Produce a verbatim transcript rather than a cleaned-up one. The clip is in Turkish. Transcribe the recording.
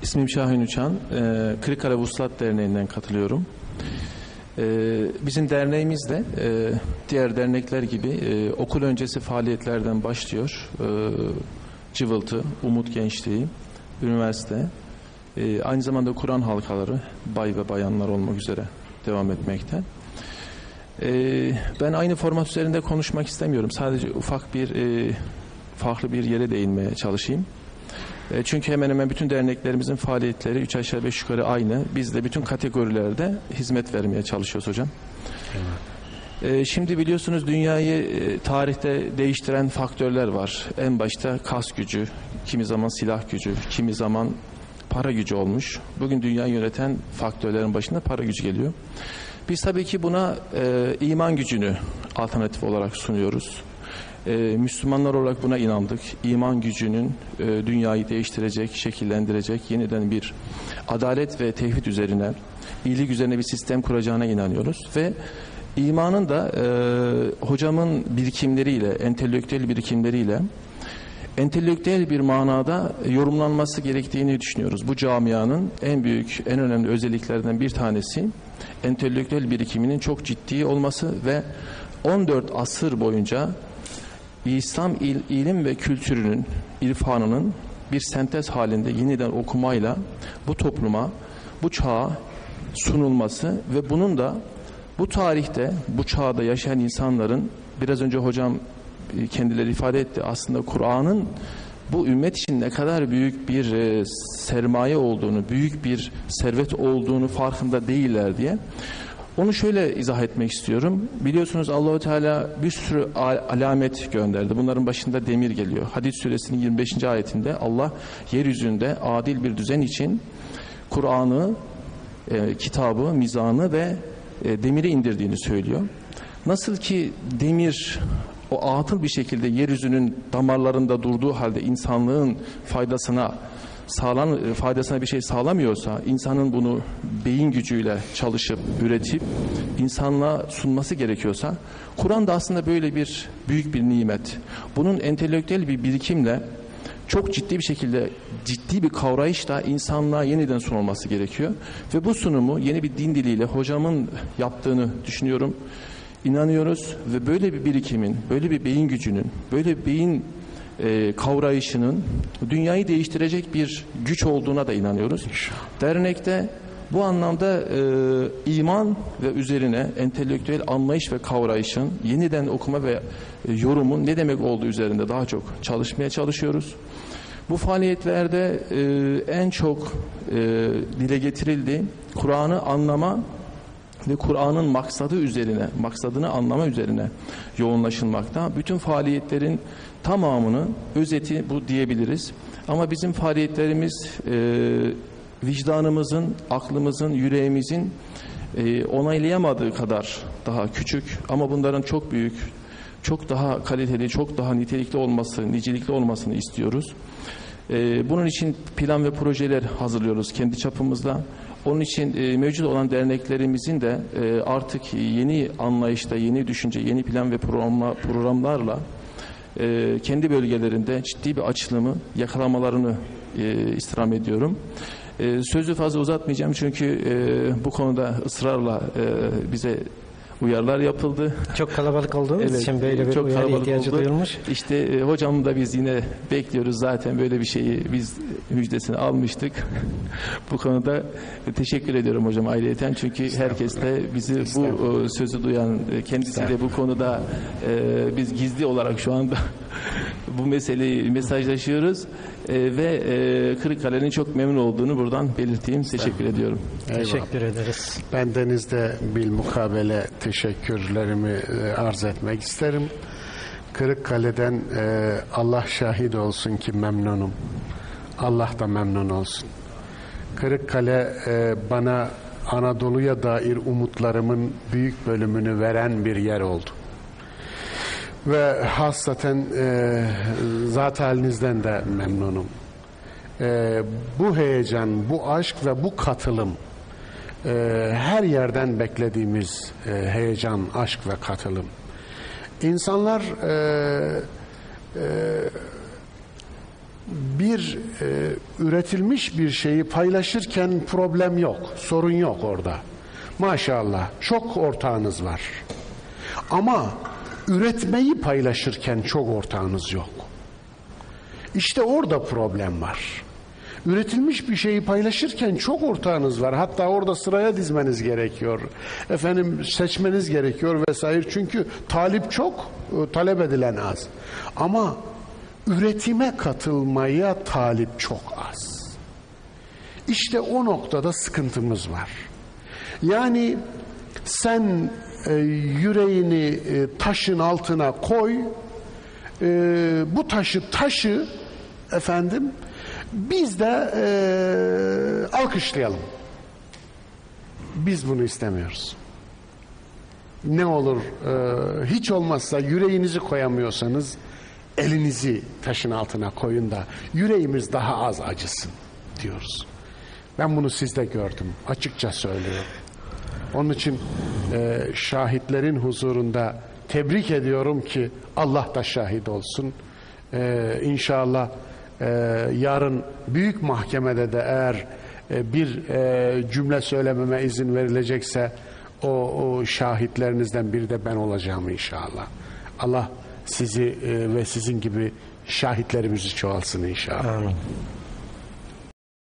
İsmim Şahin Uçan. Ee, Kırıkkale Vuslat Derneği'nden katılıyorum. Ee, bizim derneğimiz de e, diğer dernekler gibi e, okul öncesi faaliyetlerden başlıyor. Ee, Cıvıltı, Umut Gençliği, üniversite, e, aynı zamanda Kur'an halkaları, bay ve bayanlar olmak üzere devam etmekte. Ee, ben aynı format üzerinde konuşmak istemiyorum. Sadece ufak bir, e, farklı bir yere değinmeye çalışayım. Çünkü hemen hemen bütün derneklerimizin faaliyetleri üç aşağı beş yukarı aynı. Biz de bütün kategorilerde hizmet vermeye çalışıyoruz hocam. Evet. Şimdi biliyorsunuz dünyayı tarihte değiştiren faktörler var. En başta kas gücü, kimi zaman silah gücü, kimi zaman para gücü olmuş. Bugün dünyayı yöneten faktörlerin başında para gücü geliyor. Biz tabii ki buna e, iman gücünü alternatif olarak sunuyoruz. Ee, Müslümanlar olarak buna inandık. İman gücünün e, dünyayı değiştirecek, şekillendirecek, yeniden bir adalet ve tevhid üzerine, iyilik üzerine bir sistem kuracağına inanıyoruz. Ve imanın da e, hocamın birikimleriyle, entelektüel birikimleriyle, entelektüel bir manada yorumlanması gerektiğini düşünüyoruz. Bu camianın en büyük, en önemli özelliklerinden bir tanesi, entelektüel birikiminin çok ciddi olması ve on dört asır boyunca İslam il, ilim ve kültürünün, irfanının bir sentez halinde yeniden okumayla bu topluma, bu çağa sunulması ve bunun da bu tarihte, bu çağda yaşayan insanların, biraz önce hocam kendileri ifade etti, aslında Kur'an'ın bu ümmet için ne kadar büyük bir e, sermaye olduğunu, büyük bir servet olduğunu farkında değiller diye. Onu şöyle izah etmek istiyorum. Biliyorsunuz Allah-u Teala bir sürü alamet gönderdi. Bunların başında demir geliyor. Hadid suresinin yirmi beşinci ayetinde Allah yeryüzünde adil bir düzen için Kur'an'ı, e, kitabı, mizanı ve e, demiri indirdiğini söylüyor. Nasıl ki demir o atıl bir şekilde yeryüzünün damarlarında durduğu halde insanlığın faydasına sağlan faydasına bir şey sağlamıyorsa, insanın bunu beyin gücüyle çalışıp üretip insanlığa sunması gerekiyorsa, Kur'an da aslında böyle bir büyük bir nimet. Bunun entelektüel bir birikimle çok ciddi bir şekilde, ciddi bir kavrayışla insanlığa yeniden sunulması gerekiyor. Ve bu sunumu yeni bir din diliyle hocamın yaptığını düşünüyorum. İnanıyoruz ve böyle bir birikimin, böyle bir beyin gücünün, böyle bir beyin E, kavrayışının dünyayı değiştirecek bir güç olduğuna da inanıyoruz. Dernekte bu anlamda e, iman ve üzerine entelektüel anlayış ve kavrayışın yeniden okuma ve e, yorumun ne demek olduğu üzerinde daha çok çalışmaya çalışıyoruz. Bu faaliyetlerde e, en çok e, dile getirildi Kur'an'ı anlama ve Kur'an'ın maksadı üzerine, maksadını anlama üzerine yoğunlaşılmakta. Bütün faaliyetlerin tamamını, özeti bu diyebiliriz. Ama bizim faaliyetlerimiz e, vicdanımızın, aklımızın, yüreğimizin e, onaylayamadığı kadar daha küçük. Ama bunların çok büyük, çok daha kaliteli, çok daha nitelikli olması, nicelikli olmasını istiyoruz. E, bunun için plan ve projeler hazırlıyoruz kendi çapımızda. Onun için e, mevcut olan derneklerimizin de e, artık yeni anlayışta, yeni düşünce, yeni plan ve programla, programlarla e, kendi bölgelerinde ciddi bir açılımı yakalamalarını e, istirham ediyorum. E, sözü fazla uzatmayacağım çünkü e, bu konuda ısrarla e, bize uyarılar yapıldı. Çok kalabalık olduğumuz evet, için böyle bir uyarı ihtiyacı oldu. Duyulmuş. İşte e, hocam da biz yine bekliyoruz zaten böyle bir şeyi biz müjdesini almıştık. Bu konuda teşekkür ediyorum hocam ayrıyeten çünkü herkes de bizi bu e, sözü duyan kendisi de bu konuda e, biz gizli olarak şu anda bu meseleyi mesajlaşıyoruz e, ve e, Kırıkkale'nin çok memnun olduğunu buradan belirteyim. Teşekkür ediyorum. Eyvallah. Teşekkür ederiz. Ben denizde bilmukabele teşekkürlerimi arz etmek isterim. Kırıkkale'den e, Allah şahit olsun ki memnunum. Allah da memnun olsun. Kırıkkale e, bana Anadolu'ya dair umutlarımın büyük bölümünü veren bir yer oldu. Ve hasreten e, zat halinizden de memnunum. E, bu heyecan, bu aşk ve bu katılım e, her yerden beklediğimiz e, heyecan, aşk ve katılım. İnsanlar e, e, bir e, üretilmiş bir şeyi paylaşırken problem yok, sorun yok orada. Maşallah çok ortağınız var. Ama üretmeyi paylaşırken çok ortağınız yok. İşte orada problem var. Üretilmiş bir şeyi paylaşırken çok ortağınız var. Hatta orada sıraya dizmeniz gerekiyor. Efendim seçmeniz gerekiyor vesaire. Çünkü talip çok, talep edilen az. Ama üretime katılmaya talip çok az. İşte o noktada sıkıntımız var. Yani sen e, yüreğini e, taşın altına koy, e, bu taşı taşı efendim biz de e, alkışlayalım. Biz bunu istemiyoruz. Ne olur e, hiç olmazsa yüreğinizi koyamıyorsanız elinizi taşın altına koyun da yüreğimiz daha az acısın diyoruz. Ben bunu sizde gördüm. Açıkça söylüyorum. Onun için e, şahitlerin huzurunda tebrik ediyorum ki Allah da şahit olsun. E, İnşallah e, yarın büyük mahkemede de eğer e, bir e, cümle söylememe izin verilecekse o, o şahitlerinizden biri de ben olacağım inşallah. Allah sizi e, ve sizin gibi şahitlerimizi çoğalsın inşallah. Amin.